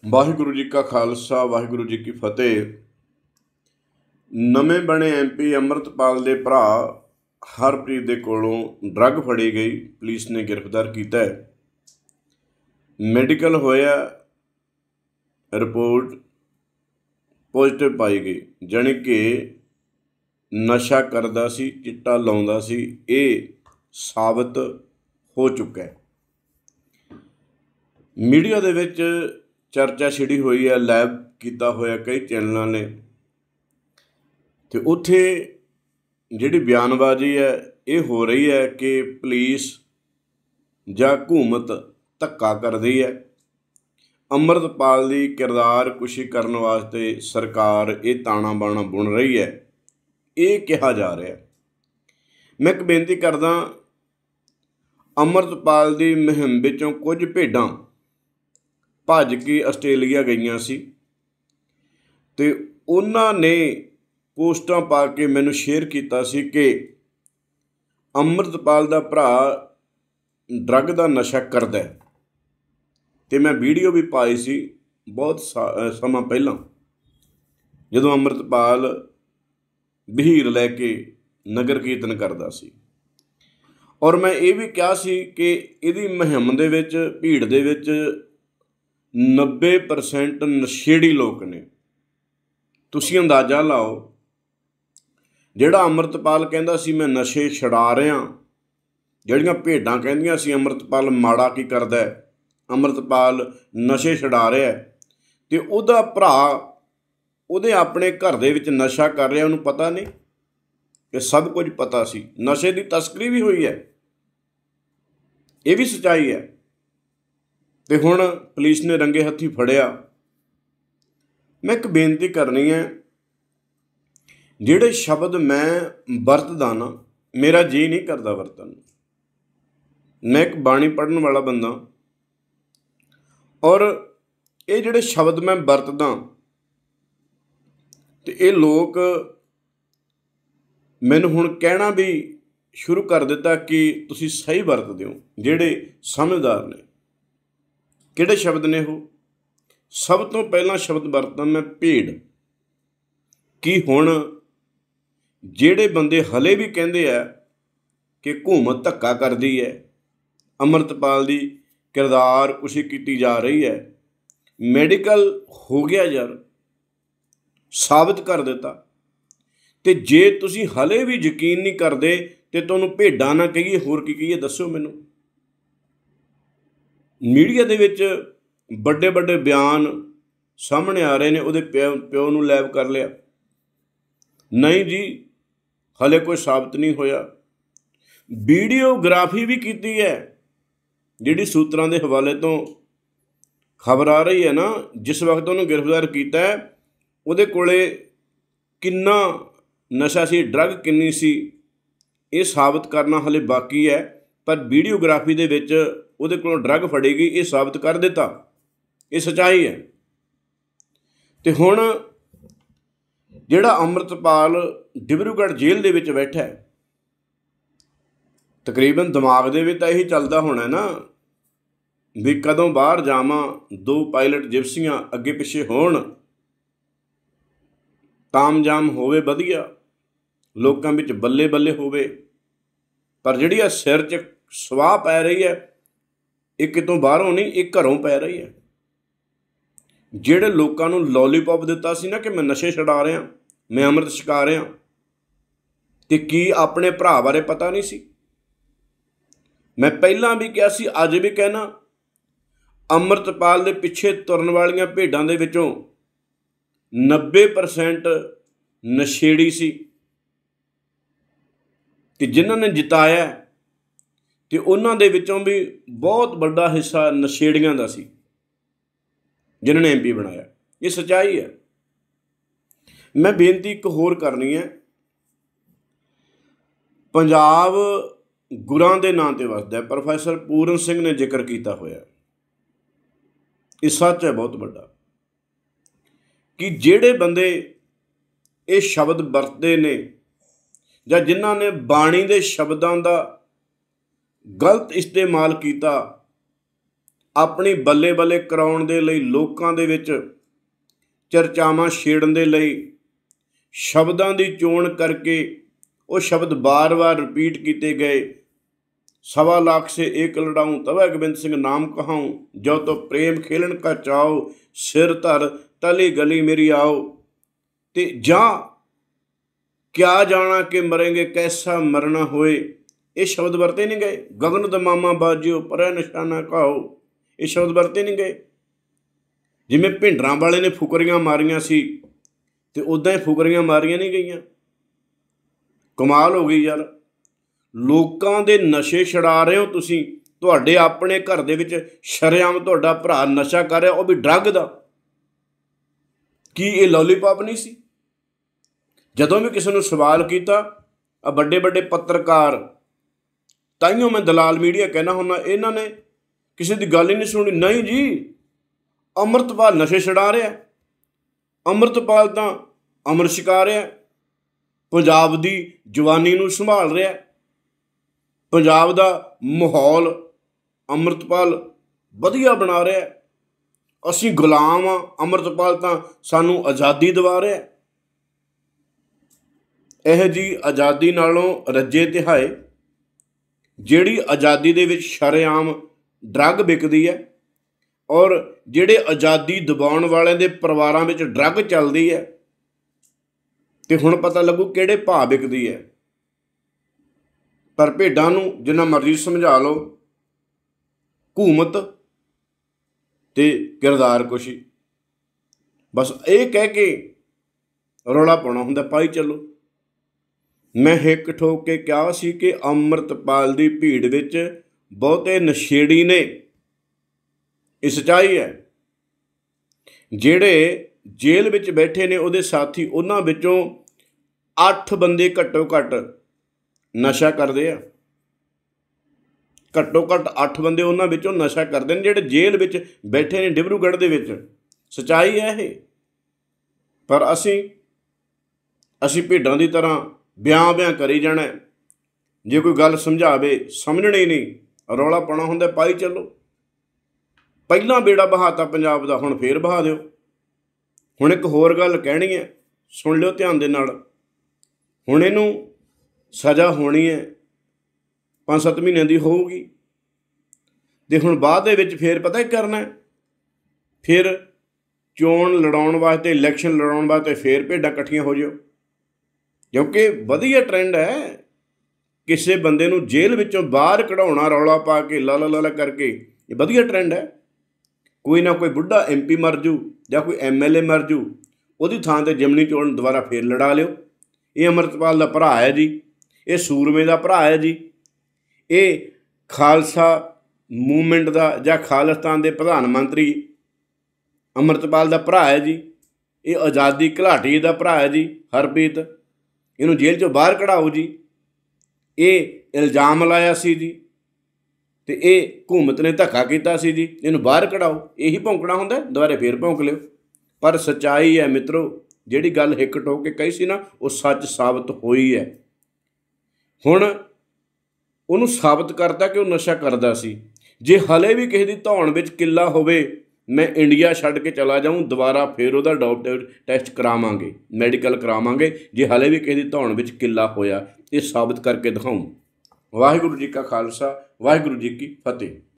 ਵਾਹਿਗੁਰੂ ਜੀ ਕਾ ਖਾਲਸਾ ਵਾਹਿਗੁਰੂ ਜੀ ਕੀ ਫਤਿਹ। ਨਵੇਂ ਬਣੇ MP ਅੰਮ੍ਰਿਤਪਾਲ ਦੇ ਭਰਾ ਹਰਪ੍ਰੀਤ ਦੇ ਕੋਲੋਂ ਡਰੱਗ ਫੜੀ ਗਈ, ਪੁਲਿਸ ਨੇ ਗ੍ਰਿਫਤਾਰ ਕੀਤਾ ਹੈ। ਮੈਡੀਕਲ ਹੋਇਆ, ਰਿਪੋਰਟ ਪੋਜ਼ਿਟਿਵ ਪਾਈ ਗਈ, ਜਾਣੀ ਕਿ ਨਸ਼ਾ ਕਰਦਾ ਸੀ, ਚਿੱਟਾ ਲਾਉਂਦਾ ਸੀ, ਇਹ ਸਾਬਤ ਹੋ ਚੁੱਕਾ ਹੈ। ਮੀਡੀਆ ਦੇ ਵਿੱਚ ਚਰਚਾ ਛਿੜੀ ਹੋਈ ਹੈ, ਲੈਬ ਕੀਤਾ ਹੋਇਆ ਕਈ ਚੈਨਲਾਂ ਨੇ, ਅਤੇ ਉੱਥੇ ਜਿਹੜੀ ਬਿਆਨਬਾਜ਼ੀ ਹੈ ਇਹ ਹੋ ਰਹੀ ਹੈ ਕਿ ਪੁਲਿਸ ਜਾਂ ਹਕੂਮਤ ਧੱਕਾ ਕਰਦੀ ਹੈ। ਅੰਮ੍ਰਿਤਪਾਲ ਦੀ ਕਿਰਦਾਰਕੁਸ਼ੀ ਕਰਨ ਵਾਸਤੇ ਸਰਕਾਰ ਇਹ ਤਾਣਾ ਬਾਣਾ ਬੁਣ ਰਹੀ ਹੈ, ਇਹ ਕਿਹਾ ਜਾ ਰਿਹਾ। ਮੈਂ ਇੱਕ ਬੇਨਤੀ ਕਰਦਾ, ਅੰਮ੍ਰਿਤਪਾਲ ਦੀ ਮੁਹਿੰਮ ਵਿੱਚੋਂ ਕੁਝ ਭੇਡਾਂ ਭੱਜ ਕੇ ਆਸਟ੍ਰੇਲੀਆ ਗਈਆਂ ਸੀ ਅਤੇ ਉਹਨਾਂ ਨੇ ਪੋਸਟਾਂ ਪਾ ਕੇ ਮੈਨੂੰ ਸ਼ੇਅਰ ਕੀਤਾ ਸੀ ਕਿ ਅੰਮ੍ਰਿਤਪਾਲ ਦਾ ਭਰਾ ਡਰੱਗ ਦਾ ਨਸ਼ਾ ਕਰਦਾ ਹੈ, ਅਤੇ ਮੈਂ ਵੀਡੀਓ ਵੀ ਪਾਈ ਸੀ ਬਹੁਤ ਸਮਾਂ ਪਹਿਲਾਂ, ਜਦੋਂ ਅੰਮ੍ਰਿਤਪਾਲ ਬਹੀਰ ਲੈ ਕੇ ਨਗਰ ਕੀਰਤਨ ਕਰਦਾ ਸੀ। ਔਰ ਮੈਂ ਇਹ ਵੀ ਕਿਹਾ ਸੀ ਕਿ ਇਹਦੀ ਮੁਹਿੰਮ ਦੇ ਵਿੱਚ, ਭੀੜ ਦੇ ਵਿੱਚ 90% ਨਸ਼ੇੜੀ ਲੋਕ ਨੇ। ਤੁਸੀਂ ਅੰਦਾਜ਼ਾ ਲਾਓ, ਜਿਹੜਾ ਅੰਮ੍ਰਿਤਪਾਲ ਕਹਿੰਦਾ ਸੀ ਮੈਂ ਨਸ਼ੇ ਛੁਡਾ ਰਿਹਾ, ਜਿਹੜੀਆਂ ਭੇਡਾਂ ਕਹਿੰਦੀਆਂ ਸੀ ਅੰਮ੍ਰਿਤਪਾਲ ਮਾੜਾ ਕੀ ਕਰਦਾ ਹੈ, ਅੰਮ੍ਰਿਤਪਾਲ ਨਸ਼ੇ ਛੁਡਾ ਰਿਹਾ, ਅਤੇ ਉਹਦਾ ਭਰਾ ਉਹਦੇ ਆਪਣੇ ਘਰ ਦੇ ਵਿੱਚ ਨਸ਼ਾ ਕਰ ਰਿਹਾ, ਉਹਨੂੰ ਪਤਾ ਨਹੀਂ? ਇਹ ਸਭ ਕੁਝ ਪਤਾ ਸੀ। ਨਸ਼ੇ ਦੀ ਤਸਕਰੀ ਵੀ ਹੋਈ ਹੈ, ਇਹ ਵੀ ਸੱਚਾਈ ਹੈ, ਅਤੇ ਹੁਣ ਪੁਲਿਸ ਨੇ ਰੰਗੇ ਹੱਥੀਂ ਫੜਿਆ। ਮੈਂ ਇੱਕ ਬੇਨਤੀ ਕਰਨੀ ਹੈ, ਜਿਹੜੇ ਸ਼ਬਦ ਮੈਂ ਵਰਤਦਾ ਨਾ, ਮੇਰਾ ਜੀਅ ਨਹੀਂ ਕਰਦਾ ਵਰਤਣ ਨੂੰ। ਮੈਂ ਇੱਕ ਬਾਣੀ ਪੜ੍ਹਨ ਵਾਲਾ ਬੰਦਾ, ਔਰ ਇਹ ਜਿਹੜੇ ਸ਼ਬਦ ਮੈਂ ਵਰਤਦਾ ਅਤੇ ਇਹ ਲੋਕ ਮੈਨੂੰ ਹੁਣ ਕਹਿਣਾ ਵੀ ਸ਼ੁਰੂ ਕਰ ਦਿੱਤਾ ਕਿ ਤੁਸੀਂ ਸਹੀ ਵਰਤਦੇ ਹੋ, ਜਿਹੜੇ ਸਮਝਦਾਰ ਨੇ। ਕਿਹੜੇ ਸ਼ਬਦ ਨੇ ਉਹ? ਸਭ ਤੋਂ ਪਹਿਲਾਂ ਸ਼ਬਦ ਵਰਤਦਾ ਮੈਂ ਭੇਡ। ਕਿ ਹੁਣ ਜਿਹੜੇ ਬੰਦੇ ਹਲੇ ਵੀ ਕਹਿੰਦੇ ਆ ਕਿ ਹਕੂਮਤ ਧੱਕਾ ਕਰਦੀ ਹੈ, ਅੰਮ੍ਰਿਤਪਾਲ ਦੀ ਕਿਰਦਾਰਕੁਸ਼ੀ ਕੀਤੀ ਜਾ ਰਹੀ ਹੈ, ਮੈਡੀਕਲ ਹੋ ਗਿਆ ਯਾਰ, ਸਾਬਤ ਕਰ ਦਿੱਤਾ, ਅਤੇ ਜੇ ਤੁਸੀਂ ਹਲੇ ਵੀ ਯਕੀਨ ਨਹੀਂ ਕਰਦੇ ਅਤੇ ਤੁਹਾਨੂੰ ਭੇਡਾਂ ਨਾ ਕਹੀਏ, ਹੋਰ ਕੀ ਕਹੀਏ ਦੱਸੋ ਮੈਨੂੰ। ਮੀਡੀਆ ਦੇ ਵਿੱਚ ਵੱਡੇ ਵੱਡੇ ਬਿਆਨ ਸਾਹਮਣੇ ਆ ਰਹੇ ਨੇ, ਉਹਦੇ ਪਿਓ ਨੂੰ ਲੈਬ ਕਰ ਲਿਆ। ਨਹੀਂ ਜੀ, ਹਲੇ ਕੋਈ ਸਾਬਤ ਨਹੀਂ ਹੋਇਆ। ਵੀਡੀਓਗ੍ਰਾਫੀ ਵੀ ਕੀਤੀ ਹੈ, ਜਿਹੜੀ ਸੂਤਰਾਂ ਦੇ ਹਵਾਲੇ ਤੋਂ ਖਬਰ ਆ ਰਹੀ ਹੈ ਨਾ, ਜਿਸ ਵਕਤ ਉਹਨੂੰ ਗ੍ਰਿਫਤਾਰ ਕੀਤਾ ਹੈ ਉਹਦੇ ਕੋਲੇ ਕਿੰਨਾ ਨਸ਼ਾ ਸੀ, ਡਰੱਗ ਕਿੰਨੀ ਸੀ, ਇਹ ਸਾਬਤ ਕਰਨਾ ਹਲੇ ਬਾਕੀ ਹੈ। ਪਰ ਵੀਡੀਓਗ੍ਰਾਫੀ ਦੇ ਵਿੱਚ ਉਹਦੇ ਕੋਲੋਂ ਡਰੱਗ ਫੜੀ ਗਈ, ਇਹ ਸਾਬਤ ਕਰ ਦਿੱਤਾ, ਇਹ ਸੱਚਾਈ ਹੈ। ਅਤੇ ਹੁਣ ਜਿਹੜਾ ਅੰਮ੍ਰਿਤਪਾਲ ਡਿਬਰੂਗੜ੍ਹ ਜੇਲ੍ਹ ਦੇ ਵਿੱਚ ਬੈਠਾ ਹੈ, ਤਕਰੀਬਨ ਦਿਮਾਗ ਦੇ ਵਿੱਚ ਤਾਂ ਇਹੀ ਚੱਲਦਾ ਹੋਣਾ ਨਾ ਵੀ ਕਦੋਂ ਬਾਹਰ ਜਾਵਾਂ, 2 ਪਾਇਲਟ ਜਿਪਸੀਆਂ ਅੱਗੇ ਪਿੱਛੇ ਹੋਣ, ਤਾਮਝਾਮ ਹੋਵੇ, ਵਧੀਆ ਲੋਕਾਂ ਵਿੱਚ ਬੱਲੇ ਬੱਲੇ ਹੋਵੇ। ਪਰ ਜਿਹੜੀ ਆ ਸਿਰ 'ਚ ਸਵਾਹ ਪੈ ਰਹੀ ਹੈ, ਇਹ ਕਿਤੋਂ ਬਾਹਰੋਂ ਨਹੀਂ, ਇਹ ਘਰੋਂ ਪੈ ਰਹੀ ਹੈ। ਜਿਹੜੇ ਲੋਕਾਂ ਨੂੰ ਲੋਲੀਪੌਪ ਦਿੱਤਾ ਸੀ ਨਾ ਕਿ ਮੈਂ ਨਸ਼ੇ ਛੁਡਾ ਰਿਹਾ, ਮੈਂ ਅੰਮ੍ਰਿਤ ਛਕਾ ਰਿਹਾ, ਅਤੇ ਕੀ ਆਪਣੇ ਭਰਾ ਬਾਰੇ ਪਤਾ ਨਹੀਂ ਸੀ? ਮੈਂ ਪਹਿਲਾਂ ਵੀ ਕਿਹਾ ਸੀ, ਅੱਜ ਵੀ ਕਹਿਣਾ, ਅੰਮ੍ਰਿਤਪਾਲ ਦੇ ਪਿੱਛੇ ਤੁਰਨ ਵਾਲੀਆਂ ਭੇਡਾਂ ਦੇ ਵਿੱਚੋਂ 90% ਨਸ਼ੇੜੀ ਸੀ, ਅਤੇ ਜਿਨ੍ਹਾਂ ਨੇ ਜਿਤਾਇਆ ਅਤੇ ਉਹਨਾਂ ਦੇ ਵਿੱਚੋਂ ਵੀ ਬਹੁਤ ਵੱਡਾ ਹਿੱਸਾ ਨਸ਼ੇੜੀਆਂ ਦਾ ਸੀ, ਜਿਨ੍ਹਾਂ ਨੇ MP ਬਣਾਇਆ। ਇਹ ਸੱਚਾਈ ਹੈ। ਮੈਂ ਬੇਨਤੀ ਇੱਕ ਹੋਰ ਕਰਨੀ ਹੈ, ਪੰਜਾਬ ਗੁਰਾਂ ਦੇ ਨਾਂ 'ਤੇ ਵਸਦਾ। ਪ੍ਰੋਫੈਸਰ ਪੂਰਨ ਸਿੰਘ ਨੇ ਜ਼ਿਕਰ ਕੀਤਾ ਹੋਇਆ, ਇਹ ਸੱਚ ਹੈ ਬਹੁਤ ਵੱਡਾ, ਕਿ ਜਿਹੜੇ ਬੰਦੇ ਇਹ ਸ਼ਬਦ ਵਰਤਦੇ ਨੇ ਜਾਂ ਜਿਨ੍ਹਾਂ ਨੇ ਬਾਣੀ ਦੇ ਸ਼ਬਦਾਂ ਦਾ ਗਲਤ ਇਸਤੇਮਾਲ ਕੀਤਾ, ਆਪਣੀ ਬੱਲੇ ਬੱਲੇ ਕਰਾਉਣ ਦੇ ਲਈ, ਲੋਕਾਂ ਦੇ ਵਿੱਚ ਚਰਚਾਵਾਂ ਛੇੜਨ ਦੇ ਲਈ ਸ਼ਬਦਾਂ ਦੀ ਚੋਣ ਕਰਕੇ ਉਹ ਸ਼ਬਦ ਬਾਰ-ਬਾਰ ਰਿਪੀਟ ਕੀਤੇ ਗਏ। 1.25 लाख से एक लड़ाऊं तब गोबिंद सिंह नाम कहाऊं, जो तो प्रेम खेलन का चाओ, सिर धर तली गली मेरी आओ। ते जा क्या जाना कि मरेंगे कैसा मरना होए, ये शब्द वरते नहीं गए। गगन दमामा बाजियो पर निशाना कहाओ, ये शब्द वरते नहीं गए। जिमें भिंडरां वाले ने फुकरियां मारियां सी ते उदां ही फुकरियां मारियां नहीं गईयां। कमाल हो गई यार। ਲੋਕਾਂ ਦੇ ਨਸ਼ੇ ਛੁਡਾ ਰਹੇ ਹੋ ਤੁਸੀਂ। ਤੁਹਾਡੇ ਆਪਣੇ ਘਰ ਦੇ ਵਿੱਚ ਸ਼ਰੇਆਮ ਤੁਹਾਡਾ ਭਰਾ ਨਸ਼ਾ ਕਰ ਰਿਹਾ, ਉਹ ਵੀ ਡਰੱਗ ਦਾ। ਕੀ ਇਹ ਲੋਲੀਪੌਪ ਨਹੀਂ ਸੀ? ਜਦੋਂ ਵੀ ਕਿਸੇ ਨੂੰ ਸਵਾਲ ਕੀਤਾ, ਆ ਵੱਡੇ ਵੱਡੇ ਪੱਤਰਕਾਰ, ਤਾਈਓ ਮੈਂ ਦਲਾਲ ਮੀਡੀਆ ਕਹਿਣਾ ਹੁੰਦਾ, ਇਹਨਾਂ ਨੇ ਕਿਸੇ ਦੀ ਗੱਲ ਹੀ ਨਹੀਂ ਸੁਣੀ। ਨਹੀਂ ਜੀ, ਅੰਮ੍ਰਿਤਪਾਲ ਨਸ਼ੇ ਛੁਡਾ ਰਿਹਾ, ਅੰਮ੍ਰਿਤਪਾਲ ਤਾਂ ਅੰਮ੍ਰਿਤ ਛਕਾ ਰਿਹਾ, ਪੰਜਾਬ ਦੀ ਜਵਾਨੀ ਨੂੰ ਸੰਭਾਲ ਰਿਹਾ, ਪੰਜਾਬ ਦਾ ਮਾਹੌਲ ਅੰਮ੍ਰਿਤਪਾਲ ਵਧੀਆ ਬਣਾ ਰਿਹਾ। ਅਸੀਂ ਗੁਲਾਮ ਹਾਂ, ਅੰਮ੍ਰਿਤਪਾਲ ਤਾਂ ਸਾਨੂੰ ਆਜ਼ਾਦੀ ਦਿਵਾ ਰਿਹਾ। ਇਹ ਜੀ ਆਜ਼ਾਦੀ ਨਾਲੋਂ ਰੱਜੇ ਤਿਹਾਏ, ਜਿਹੜੀ ਆਜ਼ਾਦੀ ਦੇ ਵਿੱਚ ਸ਼ਰੇਆਮ ਡਰੱਗ ਵਿਕਦੀ ਹੈ, ਔਰ ਜਿਹੜੇ ਆਜ਼ਾਦੀ ਦਿਵਾਉਣ ਵਾਲਿਆਂ ਦੇ ਪਰਿਵਾਰਾਂ ਵਿੱਚ ਡਰੱਗ ਚੱਲਦੀ ਹੈ, ਤੇ ਹੁਣ ਪਤਾ ਲੱਗੂ ਕਿਹੜੇ ਭਾਅ ਵਿਕਦੀ ਹੈ। ਪਰ ਭੇਡਾਂ ਨੂੰ ਜਿੰਨਾ ਮਰਜ਼ੀ ਸਮਝਾ ਲਓ, ਹਕੂਮਤ ਤੇ ਕਿਰਦਾਰ ਕੁਛ, ਬਸ ਇਹ ਕਹਿ ਕੇ ਰੌਲਾ ਪਾਉਣਾ ਹੁੰਦਾ, ਪਾਈ ਚੱਲੋ। ਮੈਂ ਹਿੱਕ ਠੋਕ ਕੇ ਕਿਹਾ ਸੀ ਕਿ ਅੰਮ੍ਰਿਤਪਾਲ ਦੀ ਭੀੜ ਵਿੱਚ ਬਹੁਤੇ ਨਸ਼ੇੜੀ ਨੇ। ਇਹ ਸੱਚਾਈ ਹੈ। ਜਿਹੜੇ ਜੇਲ੍ਹ ਵਿੱਚ ਬੈਠੇ ਨੇ ਉਹਦੇ ਸਾਥੀ, ਉਹਨਾਂ ਵਿੱਚੋਂ 8 ਬੰਦੇ ਘੱਟੋ ਘੱਟ ਨਸ਼ਾ ਕਰਦੇ ਆ। ਘੱਟੋ ਘੱਟ 8 ਬੰਦੇ ਉਹਨਾਂ ਵਿੱਚੋਂ ਨਸ਼ਾ ਕਰਦੇ ਨੇ, ਜਿਹੜੇ ਜੇਲ੍ਹ ਵਿੱਚ ਬੈਠੇ ਨੇ ਡਿਬਰੂਗੜ੍ਹ ਦੇ ਵਿੱਚ। ਸੱਚਾਈ ਹੈ ਇਹ। ਪਰ ਅਸੀਂ ਭੇਡਾਂ ਦੀ ਤਰ੍ਹਾਂ ਬਿਆਂ ਕਰੀ ਜਾਣਾ। ਜੇ ਕੋਈ ਗੱਲ ਸਮਝਾਵੇ ਸਮਝਣੀ ਨਹੀਂ, ਰੌਲਾ ਪਾਉਣਾ ਹੁੰਦਾ, ਪਾਈ ਚੱਲੋ। ਪਹਿਲਾਂ ਬੇੜਾ ਬਹਾਤਾ ਪੰਜਾਬ ਦਾ, ਹੁਣ ਫੇਰ ਬਹਾ ਦਿਓ। ਹੁਣ ਇੱਕ ਹੋਰ ਗੱਲ ਕਹਿਣੀ ਹੈ, ਸੁਣ ਲਿਓ ਧਿਆਨ ਦੇ ਨਾਲ। ਹੁਣ ਇਹਨੂੰ ਸਜ਼ਾ ਹੋਣੀ ਹੈ, 5-7 ਮਹੀਨਿਆਂ ਦੀ ਹੋਊਗੀ। ਅਤੇ ਹੁਣ ਬਾਅਦ ਦੇ ਵਿੱਚ ਫੇਰ ਪਤਾ ਕੀ ਕਰਨਾ, ਫਿਰ ਚੋਣ ਲੜਾਉਣ ਵਾਸਤੇ, ਇਲੈਕਸ਼ਨ ਲੜਾਉਣ ਵਾਸਤੇ ਫੇਰ ਭੇਡਾਂ ਇਕੱਠੀਆਂ ਹੋ ਜਾਓ। ਕਿਉਂਕਿ ਵਧੀਆ ਟਰੈਂਡ ਹੈ, ਕਿਸੇ ਬੰਦੇ ਨੂੰ ਜੇਲ੍ਹ ਵਿੱਚੋਂ ਬਾਹਰ ਕਢਾਉਣਾ ਰੌਲਾ ਪਾ ਕੇ, ਲਾ ਕਰਕੇ, ਇਹ ਵਧੀਆ ਟਰੈਂਡ ਹੈ। ਕੋਈ ਨਾ ਕੋਈ ਬੁੱਢਾ MP ਮਰ ਜੂ ਜਾਂ ਕੋਈ MLA ਮਰ ਜੂ, ਉਹਦੀ ਥਾਂ 'ਤੇ ਜਿਮਨੀ ਚੋਣ ਦੁਬਾਰਾ ਫੇਰ ਲੜਾ ਲਿਓ। ਇਹ ਅੰਮ੍ਰਿਤਪਾਲ ਦਾ ਭਰਾ ਹੈ ਜੀ, ਇਹ ਸੂਰਮੇ ਦਾ ਭਰਾ ਹੈ ਜੀ, ਇਹ ਖਾਲਸਾ ਮੂਵਮੈਂਟ ਦਾ ਜਾਂ ਖਾਲਿਸਤਾਨ ਦੇ ਪ੍ਰਧਾਨ ਮੰਤਰੀ ਅੰਮ੍ਰਿਤਪਾਲ ਦਾ ਭਰਾ ਹੈ ਜੀ, ਇਹ ਆਜ਼ਾਦੀ ਘੁਲਾਟੀ ਦਾ ਭਰਾ ਹੈ ਜੀ, ਹਰਪ੍ਰੀਤ। ਇਹਨੂੰ ਜੇਲ੍ਹ 'ਚੋਂ ਬਾਹਰ ਕਢਾਓ ਜੀ। ਇਹ ਇਲਜ਼ਾਮ ਲਾਇਆ ਸੀ ਜੀ, ਅਤੇ ਇਹ ਹਕੂਮਤ ਨੇ ਧੱਕਾ ਕੀਤਾ ਸੀ ਜੀ, ਇਹਨੂੰ ਬਾਹਰ ਕਢਾਓ। ਇਹੀ ਭੌਂਕਣਾ ਹੁੰਦਾ, ਦੁਬਾਰੇ ਫੇਰ ਭੌਂਕ ਲਿਓ। ਪਰ ਸੱਚਾਈ ਹੈ ਮਿੱਤਰੋ, ਜਿਹੜੀ ਗੱਲ ਹਿੱਕ ਠੋਕ ਕੇ ਕਹੀ ਸੀ ਨਾ, ਉਹ ਸੱਚ ਸਾਬਤ ਹੋਈ ਹੈ। ਹੁਣ ਉਹਨੂੰ ਸਾਬਤ ਕਰਤਾ ਕਿ ਉਹ ਨਸ਼ਾ ਕਰਦਾ ਸੀ। ਜੇ ਹਲੇ ਵੀ ਕਿਸੇ ਦੀ ਧੌਣ ਵਿੱਚ ਕਿੱਲਾ ਹੋਵੇ, ਮੈਂ ਇੰਡੀਆ ਛੱਡ ਕੇ ਚਲਾ ਜਾਊਂ, ਦੁਬਾਰਾ ਫੇਰ ਉਹਦਾ ਡੋਪ ਟੈਸਟ ਕਰਾਵਾਂਗੇ, ਮੈਡੀਕਲ ਕਰਾਵਾਂਗੇ। ਜੇ ਹਲੇ ਵੀ ਕਿਸੇ ਦੀ ਧੌਣ ਵਿੱਚ ਕਿੱਲਾ ਹੋਇਆ, ਇਹ ਸਾਬਤ ਕਰਕੇ ਦਿਖਾਊਂ। ਵਾਹਿਗੁਰੂ ਜੀ ਕਾ ਖਾਲਸਾ, ਵਾਹਿਗੁਰੂ ਜੀ ਕੀ ਫਤਿਹ।